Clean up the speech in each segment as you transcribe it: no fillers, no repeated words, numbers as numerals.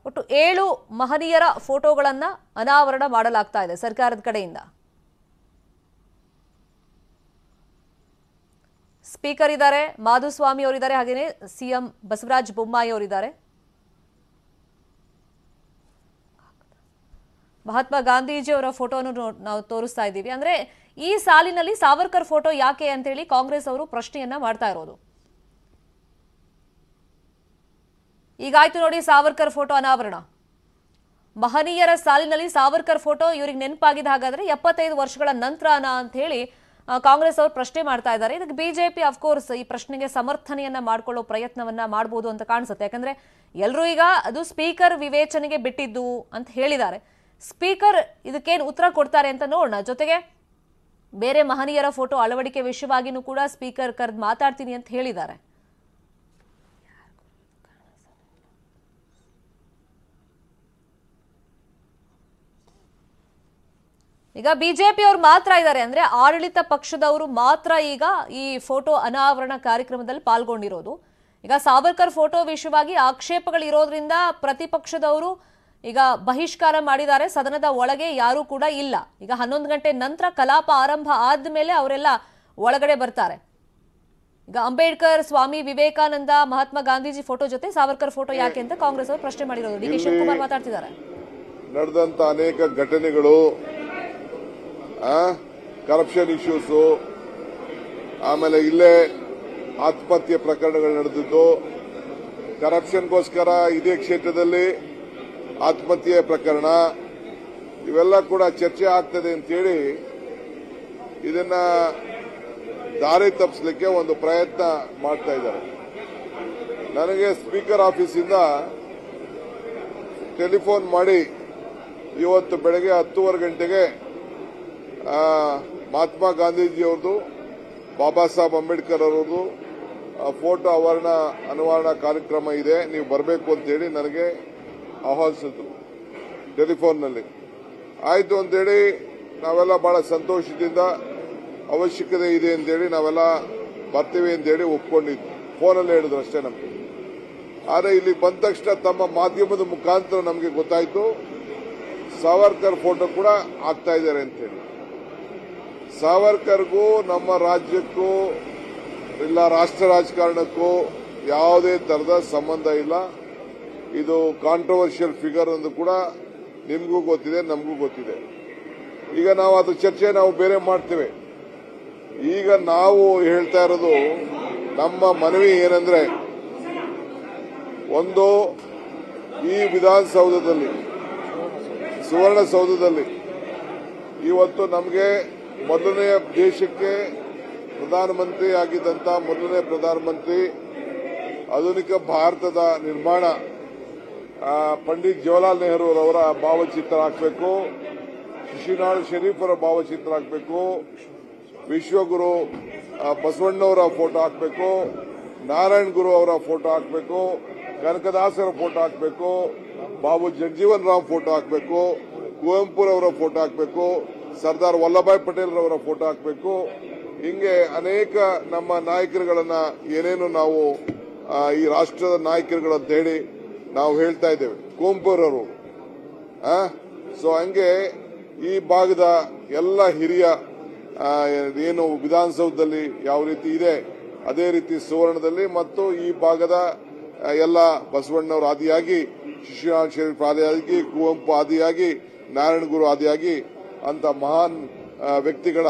ಒಟ್ಟು 7 ಮಹನೀಯರ ಫೋಟೋಗಳನ್ನ ಅನಾವರಣ ಮಾಡಲಾಗ್ತಾ ಇದೆ ಸರ್ಕಾರದ ಕಡೆಯಿಂದ. ಸ್ಪೀಕರ್ ಇದ್ದಾರೆ, ಮಾಧುಸ್ವಾಮಿ ಅವರಿದ್ದಾರೆ, ಹಾಗೇನೇ ಸಿಎಂ ಬಸವರಾಜ ಬೊಮ್ಮಾಯಿ ಅವರಿದ್ದಾರೆ. ಮಹಾತ್ಮ ಗಾಂಧೀಜಿ ಅವರ ಫೋಟೋವನ್ನು ನಾವು ತೋರಿಸ್ತಾ ಇದ್ದೀವಿ. ಅಂದ್ರೆ ಈ ಸಾಲಿನಲ್ಲಿ ಸಾವರ್ಕರ್ ಫೋಟೋ ಯಾಕೆ ಅಂತ ಹೇಳಿ ಕಾಂಗ್ರೆಸ್ ಅವರು ಪ್ರಶ್ನೆಯನ್ನ ಮಾಡ್ತಾ ಇರೋದು. ಈಗಾಯ್ತು ನೋಡಿ ಸಾವರ್ಕರ್ ಫೋಟೋ ಅನಾವರಣ. ಮಹನೀಯರ ಸಾಲಿನಲ್ಲಿ ಸಾವರ್ಕರ್ ಫೋಟೋ ಇವರಿಗೆ ನೆನಪಾಗಿದ್ದ ಹಾಗಾದ್ರೆ 75 ವರ್ಷಗಳ ನಂತರನ ಅಂತ ಹೇಳಿ ಕಾಂಗ್ರೆಸ್ ಅವರು ಪ್ರಶ್ನೆ ಮಾಡ್ತಾ ಇದ್ದಾರೆ. ಇದಕ್ಕೆ ಬಿಜೆಪಿ ಅಫ್ಕೋರ್ಸ್ ಈ ಪ್ರಶ್ನೆಗೆ ಸಮರ್ಥನೆಯನ್ನ ಮಾಡ್ಕೊಳ್ಳೋ ಪ್ರಯತ್ನವನ್ನ ಮಾಡಬಹುದು ಅಂತ ಕಾಣಿಸುತ್ತೆ. ಯಾಕಂದ್ರೆ ಎಲ್ಲರೂ ಈಗ ಅದು ಸ್ಪೀಕರ್ ವಿವೇಚನೆಗೆ ಬಿಟ್ಟಿದ್ದು ಅಂತ ಹೇಳಿದ್ದಾರೆ. ಸ್ಪೀಕರ್ ಇದಕ್ಕೇನು ಉತ್ತರ ಕೊಡ್ತಾರೆ ಅಂತ ನೋಡೋಣ. ಜೊತೆಗೆ ಬೇರೆ ಮಹನೀಯರ ಫೋಟೋ ಅಳವಡಿಕೆ ವಿಷಯವಾಗಿನೂ ಕೂಡ ಸ್ಪೀಕರ್ ಕರೆದು ಮಾತಾಡ್ತೀನಿ ಅಂತ ಹೇಳಿದ್ದಾರೆ. ಈಗ ಬಿಜೆಪಿ ಅವರು ಮಾತ್ರ ಇದ್ದಾರೆ, ಅಂದ್ರೆ ಆಡಳಿತ ಪಕ್ಷದವರು ಮಾತ್ರ ಈಗ ಈ ಫೋಟೋ ಅನಾವರಣ ಕಾರ್ಯಕ್ರಮದಲ್ಲಿ ಪಾಲ್ಗೊಂಡಿರೋದು. ಈಗ ಸಾವರ್ಕರ್ ಫೋಟೋ ವಿಷಯವಾಗಿ ಆಕ್ಷೇಪಗಳಿರೋದ್ರಿಂದ ಪ್ರತಿಪಕ್ಷದವರು ಈಗ ಬಹಿಷ್ಕಾರ ಮಾಡಿದ್ದಾರೆ. ಸದನದ ಒಳಗೆ ಯಾರೂ ಕೂಡ ಇಲ್ಲ. ಈಗ 11 ಗಂಟೆ ನಂತರ ಕಲಾಪ ಆರಂಭ ಆದ್ಮೇಲೆ ಅವರೆಲ್ಲ ಒಳಗಡೆ ಬರ್ತಾರೆ. ಈಗ ಅಂಬೇಡ್ಕರ್, ಸ್ವಾಮಿ ವಿವೇಕಾನಂದ, ಮಹಾತ್ಮ ಗಾಂಧೀಜಿ ಫೋಟೋ ಜೊತೆ ಸಾವರ್ಕರ್ ಫೋಟೋ ಯಾಕೆ ಅಂತ ಕಾಂಗ್ರೆಸ್ ಅವರು ಪ್ರಶ್ನೆ ಮಾಡಿರೋದು. ಡಿ ಕೆ ಶಿವಕುಮಾರ್ ಮಾತಾಡ್ತಿದ್ದಾರೆ. ನಡೆದಂತ ಅನೇಕ ಘಟನೆಗಳು, ಕರಪ್ಷನ್ ಇಶ್ಯೂಸು, ಆಮೇಲೆ ಇಲ್ಲೇ ಆತ್ಮಹತ್ಯೆ ಪ್ರಕರಣಗಳು ನಡೆದಿದ್ದು, ಕರಪ್ಷನ್ಗೋಸ್ಕರ ಇದೇ ಕ್ಷೇತ್ರದಲ್ಲಿ ಆತ್ಮಹತ್ಯೆ ಪ್ರಕರಣ, ಇವೆಲ್ಲ ಕೂಡ ಚರ್ಚೆ ಆಗ್ತದೆ ಅಂತೇಳಿ ಇದನ್ನ ದಾರಿ ತಪ್ಪಿಸಲಿಕ್ಕೆ ಒಂದು ಪ್ರಯತ್ನ ಮಾಡ್ತಾ ಇದ್ದಾರೆ. ನನಗೆ ಸ್ಪೀಕರ್ ಆಫೀಸಿಂದ ಟೆಲಿಫೋನ್ ಮಾಡಿ ಇವತ್ತು ಬೆಳಗ್ಗೆ 10:15 ಗಂಟೆಗೆ ಮಹಾತ್ಮ ಗಾಂಧೀಜಿಯವ್ರದ್ದು, ಬಾಬಾ ಸಾಹೇಬ್ ಅಂಬೇಡ್ಕರ್ ಅವರದ್ದು ಫೋಟೋ ಅನಾವರಣ ಕಾರ್ಯಕ್ರಮ ಇದೆ, ನೀವು ಬರಬೇಕು ಅಂತೇಳಿ ನನಗೆ ಆಹ್ವಾನಿಸಿದ್ರು ಟೆಲಿಫೋನ್ನಲ್ಲಿ. ಆಯ್ತು ಅಂತೇಳಿ ನಾವೆಲ್ಲ ಬಹಳ ಸಂತೋಷದಿಂದ ಅವಶ್ಯಕತೆ ಇದೆ ಅಂತೇಳಿ ನಾವೆಲ್ಲ ಬರ್ತೀವಿ ಅಂತೇಳಿ ಒಪ್ಕೊಂಡಿದ್ವಿ. ಫೋನಲ್ಲಿ ಹೇಳಿದ್ರು ಅಷ್ಟೇ ನಮಗೆ. ಆದರೆ ಇಲ್ಲಿ ಬಂದ ತಕ್ಷಣ ತಮ್ಮ ಮಾಧ್ಯಮದ ಮುಖಾಂತರ ನಮಗೆ ಗೊತ್ತಾಯ್ತು ಸಾವರ್ಕರ್ ಫೋಟೋ ಕೂಡ ಆಗ್ತಾ ಇದ್ದಾರೆ ಅಂತೇಳಿ. ಸಾವರ್ಕರ್ಗೂ ನಮ್ಮ ರಾಜ್ಯಕ್ಕೂ ಇಲ್ಲ ರಾಷ್ಟ್ರ ರಾಜಕಾರಣಕ್ಕೂ ಯಾವುದೇ ತರದ ಸಂಬಂಧ ಇಲ್ಲ. ಇದು ಕಾಂಟ್ರವರ್ಷಿಯಲ್ ಫಿಗರ್ ಎಂದು ಕೂಡ ನಿಮಗೂ ಗೊತ್ತಿದೆ, ನಮಗೂ ಗೊತ್ತಿದೆ. ಈಗ ನಾವು ಅದ್ರ ಚರ್ಚೆ ನಾವು ಬೇರೆ ಮಾಡ್ತೇವೆ. ಈಗ ನಾವು ಹೇಳ್ತಾ ಇರೋದು ನಮ್ಮ ಮನವಿ ಏನಂದ್ರೆ, ಒಂದು ಈ ವಿಧಾನಸೌಧದಲ್ಲಿ, ಸುವರ್ಣಸೌಧದಲ್ಲಿ ಇವತ್ತು ನಮಗೆ ಮೊದಲನೆಯ ದೇಶಕ್ಕೆ ಪ್ರಧಾನಮಂತ್ರಿ ಆಗಿದ್ದಂತ ಮೊದಲನೇ ಪ್ರಧಾನಮಂತ್ರಿ, ಆಧುನಿಕ ಭಾರತದ ನಿರ್ಮಾಣ ಪಂಡಿತ್ ಜವಾಹರ್ಲಾಲ್ ನೆಹರು ಅವರ ಭಾವಚಿತ್ರ ಹಾಕಬೇಕು, ಶಿಶುನಾಳ್ ಶರೀಫ್ ಅವರ ಭಾವಚಿತ್ರ ಹಾಕಬೇಕು, ವಿಶ್ವಗುರು ಬಸವಣ್ಣವರ ಫೋಟೋ ಹಾಕಬೇಕು, ನಾರಾಯಣ್ ಗುರು ಅವರ ಫೋಟೋ ಹಾಕಬೇಕು, ಕನಕದಾಸರ ಫೋಟೋ ಹಾಕಬೇಕು, ಬಾಬು ಜಗಜೀವನ್ ರಾಮ್ ಫೋಟೋ ಹಾಕಬೇಕು, ಕುವೆಂಪುರವರ ಫೋಟೋ ಹಾಕಬೇಕು, ಸರ್ದಾರ್ ವಲ್ಲಭಾಯ್ ಪಟೇಲ್ ರವರ ಫೋಟೋ ಹಾಕಬೇಕು. ಹಿಂಗೆ ಅನೇಕ ನಮ್ಮ ನಾಯಕರುಗಳನ್ನ ಏನೇನು ನಾವು ಈ ರಾಷ್ಟ್ರದ ನಾಯಕರುಗಳು ಅಂತ ಹೇಳಿ ನಾವು ಹೇಳ್ತಾ ಇದ್ದೇವೆ, ಕುವೆಂಪುರವರು. ಸೊ ಹಂಗೆ ಈ ಭಾಗದ ಎಲ್ಲ ಹಿರಿಯ ಏನು ವಿಧಾನಸೌಧದಲ್ಲಿ ಯಾವ ರೀತಿ ಇದೆ ಅದೇ ರೀತಿ ಸುವರ್ಣದಲ್ಲಿ ಮತ್ತು ಈ ಭಾಗದ ಎಲ್ಲ ಬಸವಣ್ಣವರ ಆದಿಯಾಗಿ, ಶಿಶುನಾಳ್ ಶರೀಫ್ ಆದಿಯಾಗಿ, ಕುವೆಂಪು ಆದಿಯಾಗಿ, ನಾರಾಯಣ ಗುರು ಆದಿಯಾಗಿ ಅಂತ ಮಹಾನ್ ವ್ಯಕ್ತಿಗಳ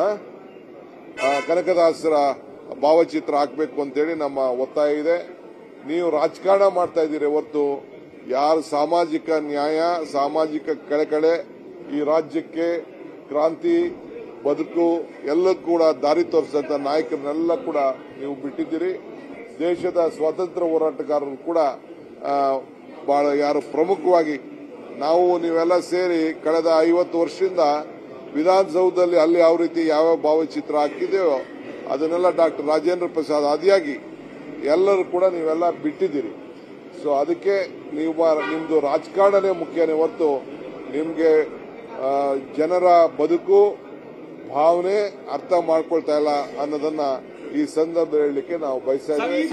ಕನಕದಾಸರ ಭಾವಚಿತ್ರ ಹಾಕಬೇಕು ಅಂತೇಳಿ ನಮ್ಮ ಒತ್ತಾಯ ಇದೆ. ನೀವು ರಾಜಕಾರಣ ಮಾಡ್ತಾ ಇದ್ದೀರಿ ಹೊರತು ಯಾರು ಸಾಮಾಜಿಕ ನ್ಯಾಯ, ಸಾಮಾಜಿಕ ಕಳಕಳೆ, ಈ ರಾಜ್ಯಕ್ಕೆ ಕ್ರಾಂತಿ ಬದುಕು ಎಲ್ಲ ಕೂಡ ದಾರಿ ತೋರಿಸಿದಂತ ನಾಯಕರನ್ನೆಲ್ಲ ಕೂಡ ನೀವು ಬಿಟ್ಟಿದ್ದೀರಿ. ದೇಶದ ಸ್ವಾತಂತ್ರ್ಯ ಹೋರಾಟಗಾರರು ಕೂಡ ಬಹಳ ಯಾರು ಪ್ರಮುಖವಾಗಿ ನಾವು ನೀವೆಲ್ಲ ಸೇರಿ ಕಳೆದ 50 ವರ್ಷದಿಂದ ವಿಧಾನಸೌಧದಲ್ಲಿ ಅಲ್ಲಿ ಯಾವ ರೀತಿ ಯಾವ ಭಾವಚಿತ್ರ ಹಾಕಿದೆಯೋ ಅದನ್ನೆಲ್ಲ ಡಾಕ್ಟರ್ ರಾಜೇಂದ್ರ ಪ್ರಸಾದ್ ಆದಿಯಾಗಿ ಎಲ್ಲರೂ ಕೂಡ ನೀವೆಲ್ಲ ಬಿಟ್ಟಿದ್ದೀರಿ. ಸೊ ಅದಕ್ಕೆ ನಿಮ್ದು ರಾಜಕಾರಣನೇ ಮುಖ್ಯನೇ ಹೊರತು ನಿಮ್ಗೆ ಜನರ ಬದುಕು ಭಾವನೆ ಅರ್ಥ ಮಾಡ್ಕೊಳ್ತಾ ಇಲ್ಲ ಅನ್ನೋದನ್ನ ಈ ಸಂದರ್ಭ ಹೇಳಲಿಕ್ಕೆ ನಾವು ಬಯಸ್ತಾ ಇದ್ದೀವಿ.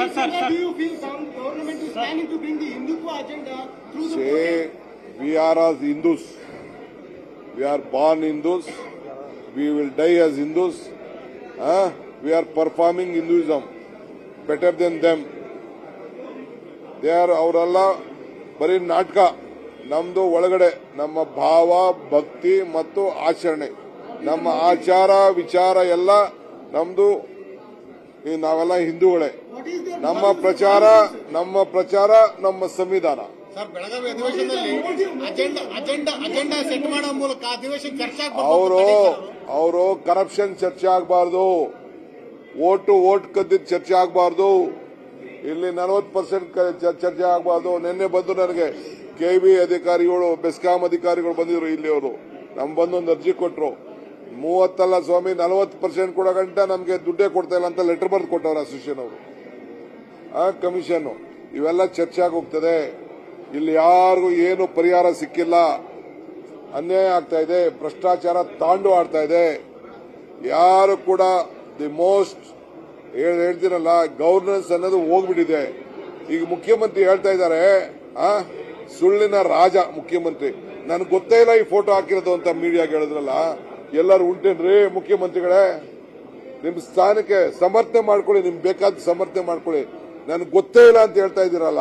We are as Hindus. We are born Hindus. We will die as Hindus. We are performing Hinduism better than them. They are ಅವರೆಲ್ಲ ಬರೀ ನಾಟಕ. ನಮ್ದು ಒಳಗಡೆ ನಮ್ಮ ಭಾವ, ಭಕ್ತಿ ಮತ್ತು ಆಚರಣೆ, ನಮ್ಮ ಆಚಾರ ವಿಚಾರ ಎಲ್ಲ ನಮ್ದು. ನಾವೆಲ್ಲ ಹಿಂದೂಗಳೇ. ನಮ್ಮ ಪ್ರಚಾರ ನಮ್ಮ ಸಂವಿಧಾನ. ಸರ್, ಬೆಳಗಾವಿ ಅಧಿವೇಶನದಲ್ಲಿ ಅಜೆಂಡಾ ಸೆಟ್ ಮಾಡೋ ಮೂಲಕ ಅಧಿವೇಶನ ಚರ್ಚೆ ಅವರು ಕರಪ್ಷನ್ ಚರ್ಚೆ ಆಗಬಾರ್ದು, ಓಟ್ ಕದ್ದಿದ್ದು ಚರ್ಚೆ ಆಗಬಾರ್ದು, ಇಲ್ಲಿ 40% ಚರ್ಚೆ ಆಗಬಾರ್ದು. ನಿನ್ನೆ ಬಂದು ನನಗೆ KV ಅಧಿಕಾರಿಗಳು, ಬೆಸ್ಕಾಂ ಅಧಿಕಾರಿಗಳು ಬಂದಿದ್ರು ಇಲ್ಲಿ. ಅವರು ನಮ್ ಬಂದೊಂದು ಅರ್ಜಿ ಕೊಟ್ಟರು. 30 ಅಲ್ಲ ಸ್ವಾಮಿ, 40% ಕೊಡೋ ಗಂಟ ನಮ್ಗೆ ದುಡ್ಡೇ ಕೊಡ್ತಾ ಇಲ್ಲ ಅಂತ ಲೆಟರ್ ಬರೆದು ಕೊಟ್ಟವ್ರು ಅಸೋಸಿಯೇಷನ್ ಅವರು, ಕಮಿಷನ್. ಇವೆಲ್ಲ ಚರ್ಚೆ ಆಗೋಗ್ತದೆ. ಇಲ್ಲಿ ಯಾರಿಗೂ ಏನು ಪರಿಹಾರ ಸಿಕ್ಕಿಲ್ಲ, ಅನ್ಯಾಯ ಆಗ್ತಾ ಇದೆ, ಭ್ರಷ್ಟಾಚಾರ ತಾಂಡು ಆಡ್ತಾ ಇದೆ. ಯಾರು ಕೂಡ ದಿ ಮೋಸ್ಟ್ ಹೇಳ್ತೀನಲ್ಲ, ಗವರ್ನೆನ್ಸ್ ಅನ್ನೋದು ಹೋಗ್ಬಿಟ್ಟಿದೆ. ಈಗ ಮುಖ್ಯಮಂತ್ರಿ ಹೇಳ್ತಾ ಇದ್ದಾರೆ, ಸುಳ್ಳಿನ ರಾಜ ಮುಖ್ಯಮಂತ್ರಿ. ನನ್ಗೆ ಗೊತ್ತೇ ಇಲ್ಲ ಈ ಫೋಟೋ ಹಾಕಿರೋದು ಅಂತ ಮೀಡಿಯಾಗೆ ಹೇಳಿದ್ರಲ್ಲ. ಎಲ್ಲರೂ ಉಂಟೇನ್ರಿ ಮುಖ್ಯಮಂತ್ರಿಗಳೇ? ನಿಮ್ ಸ್ಥಾನಕ್ಕೆ ಸಮರ್ಥನೆ ಮಾಡ್ಕೊಳ್ಳಿ, ನಿಮ್ಗೆ ಬೇಕಾದ ಸಮರ್ಥನೆ ಮಾಡ್ಕೊಳ್ಳಿ. ನನ್ಗೆ ಗೊತ್ತೇ ಇಲ್ಲ ಅಂತ ಹೇಳ್ತಾ ಇದ್ದೀರಲ್ಲ.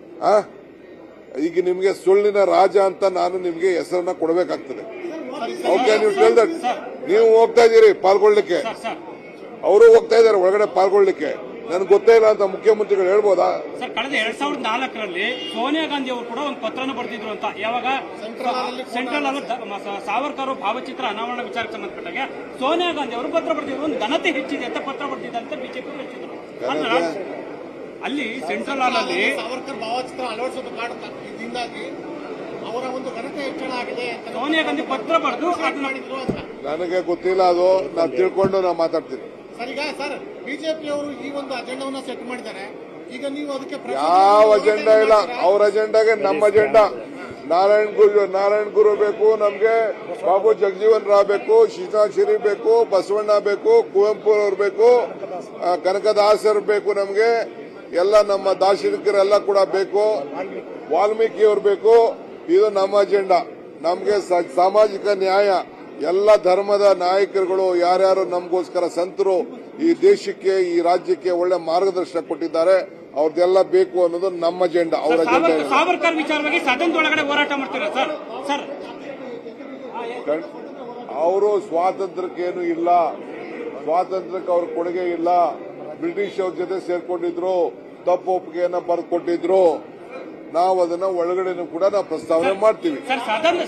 ಈಗ ನಿಮ್ಗೆ ಸುಳ್ಳಿನ ರಾಜ ಅಂತ ನಾನು ನಿಮ್ಗೆ ಹೆಸರನ್ನ ಕೊಡಬೇಕಾಗ್ತದೆ. ಓಕೆ, ನೀವು ಟೆಲ್ ನೀವು ಹೋಗ್ತಾ ಇದ್ದೀರಿ ಪಾಲ್ಗೊಳ್ಳಿಕ್ಕೆ, ಅವರು ಹೋಗ್ತಾ ಇದ್ದಾರೆ ಒಳಗಡೆ ಪಾಲ್ಗೊಳ್ಳಿಕ್ಕೆ. ನನ್ಗೆ ಗೊತ್ತೇ ಇಲ್ಲ ಅಂತ ಮುಖ್ಯಮಂತ್ರಿಗಳು ಹೇಳ್ಬೋದಾ? ಸರ್, ಕಳೆದ 2004ರಲ್ಲಿ ಸೋನಿಯಾ ಗಾಂಧಿ ಅವರು ಕೂಡ ಒಂದು ಪತ್ರನ ಬರೆದಿದ್ರು ಅಂತ. ಯಾವಾಗ ಸೆಂಟ್ರಲ್ ಸಾವರ್ಕರ್ ಭಾವಚಿತ್ರ ಅನಾವರಣ ವಿಚಾರಕ್ಕೆ ಸಂಬಂಧಪಟ್ಟಾಗ ಸೋನಿಯಾ ಗಾಂಧಿ ಅವರು ಪತ್ರ ಬರೆದಿದ್ರು. ಒಂದು ಘನತೆ ಹೆಚ್ಚಿದೆ ಅಂತ ಪತ್ರ ಬರೆದಿದೆ ಅಂತ ಬಿಜೆಪಿ ಹೆಚ್ಚಿದ್ರು. ಅಲ್ಲಿ ಸೆಂಟ್ರಲ್ ಹಾಲ್ ಅಲ್ಲಿ ಸಾವರ್ಕರ್ ಭಾವಚಿತ್ರ ಅಳವಡಿಸೋದ್ರಿಂದಾಗಿ ಅವರ ಒಂದು ಘನತೆ ಹೆಚ್ಚಳ ಆಗಿದೆ. ಸೋನಿಯಾ ಗಾಂಧಿ ಪತ್ರ ಬರೆದು ನನಗೆ ಗೊತ್ತಿಲ್ಲ, ಅದು ನಾನು ತಿಳ್ಕೊಂಡು ನಾನು ಮಾತಾಡ್ತೀನಿ. ಸರ್, ಈಗ ಸರ್ ಬಿಜೆಪಿ ಅವರು ಈ ಒಂದು ಅಜೆಂಡಾವನ್ನ ಸೆಟ್ ಮಾಡಿದ್ದಾರೆ. ಈಗ ನೀವು ಅದಕ್ಕೆ ಯಾವ ಅಜೆಂಡಾ ಇಲ್ಲ. ಅವ್ರ ಅಜೆಂಡಾಗೆ ನಮ್ಮ ಅಜೆಂಡಾ. ನಾರಾಯಣ್ ಗುರು ಬೇಕು ನಮ್ಗೆ, ಬಾಬು ಜಗಜೀವನ್ ರಾವ್ ಬೇಕು, ಶೀತಾಕ್ಷರಿ ಬೇಕು, ಬಸವಣ್ಣ ಬೇಕು, ಕುವೆಂಪು ಅವ್ರು ಬೇಕು, ಕನಕದಾಸರು ಬೇಕು, ನಮ್ಗೆ ಎಲ್ಲ ನಮ್ಮ ದಾರ್ಶನಿಕರೆಲ್ಲ ಕೂಡ ಬೇಕು, ವಾಲ್ಮೀಕಿ ಅವ್ರು ಬೇಕು. ಇದು ನಮ್ಮ ಅಜೆಂಡಾ. ನಮ್ಗೆ ಸಾಮಾಜಿಕ ನ್ಯಾಯ, ಎಲ್ಲ ಧರ್ಮದ ನಾಯಕರುಗಳು ಯಾರ್ಯಾರು ನಮಗೋಸ್ಕರ ಸಂತರು ಈ ದೇಶಕ್ಕೆ ಈ ರಾಜ್ಯಕ್ಕೆ ಒಳ್ಳೆ ಮಾರ್ಗದರ್ಶನ ಕೊಟ್ಟಿದ್ದಾರೆ, ಅವ್ರದ್ದೆಲ್ಲ ಬೇಕು ಅನ್ನೋದು ನಮ್ಮ ಅಜೆಂಡಾ. ಅವ್ರ ಅಜೆಂಡಾ ಸಾವರ್ಕರ್ ವಿಚಾರವಾಗಿ ಸದನದೊಳಗಡೆ ಹೋರಾಟ ಮಾಡ್ತೀರಾ ಸರ್? ಸರ್, ಅವರು ಸ್ವಾತಂತ್ರ್ಯಕ್ಕೇನು ಇಲ್ಲ, ಸ್ವಾತಂತ್ರ್ಯಕ್ಕೆ ಅವ್ರ ಕೊಡುಗೆ ಇಲ್ಲ. ಬ್ರಿಟಿಷ್ ಅವ್ರ ಜೊತೆ ಸೇರ್ಕೊಂಡಿದ್ರು, ತಪ್ಪು ಒಪ್ಪಿಗೆಯನ್ನ ಬರೆದು ಕೊಟ್ಟಿದ್ರು. ನಾವು ಅದನ್ನ ಒಳಗಡೆನೂ ಕೂಡ ನಾವು ಪ್ರಸ್ತಾವನೆ ಮಾಡ್ತೀವಿ. ಸರ್,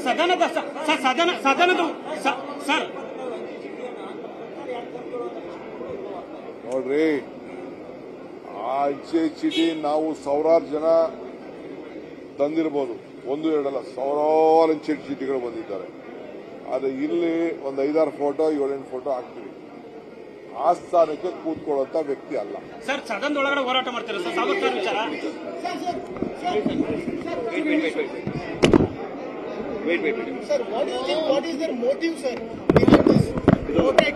ಸದನದ ಸರ್ ನೋಡ್ರಿ, ಆ ಅಂಚೆ ಚೀಟಿ ನಾವು ಸಾವಿರಾರು ಜನ ತಂದಿರಬಹುದು, 1-2 ಸಾವಿರಾರು ಅಂಚೆ ಚೀಟಿಗಳು ಬಂದಿದ್ದಾರೆ. ಆದ್ರೆ ಇಲ್ಲಿ ಒಂದು 5-6 ಫೋಟೋ 7-8 ಫೋಟೋ ಹಾಕ್ತೀವಿ. ಆ ಸ್ಥಾನಕ್ಕೆ ಕೂತ್ಕೊಳ್ಳುವಂತ ವ್ಯಕ್ತಿ ಅಲ್ಲ. ಸರ್, ಸದನದೊಳಗಡೆ ಹೋರಾಟ ಮಾಡ್ತೀರಾ ಸರ್ ಸಾವರ್ಕರ್ ವಿಚಾರ? Sir, what is their motive, sir, behind this protest?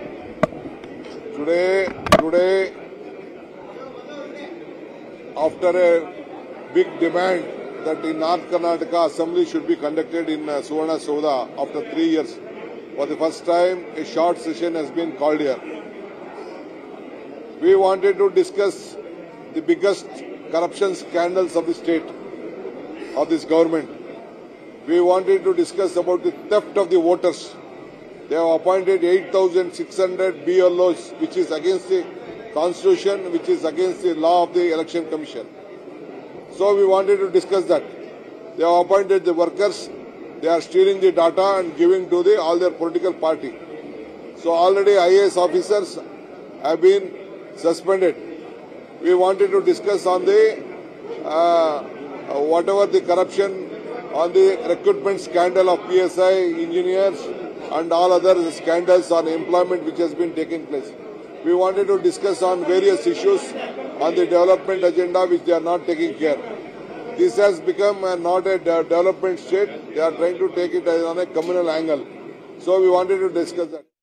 Today, after a big demand that in North Karnataka assembly should be conducted in Suvarna Sauda after 3 years, for the first time a short session has been called here. We wanted to discuss the biggest corruption scandals of the state, of this government. We wanted to discuss about the theft of the voters. They have appointed 8,600 BLOs, which is against the constitution, which is against the law of the election commission. So we wanted to discuss that. They have appointed the workers. They are stealing the data and giving to all their political party. So already IAS officers have been suspended. We wanted to discuss on the whatever the corruption on the recruitment scandal of PSI engineers and all other scandals on employment which has been taking place. We wanted to discuss on various issues on the development agenda which they are not taking care. This has become not a development state. They are trying to take it on a communal angle. So we wanted to discuss that.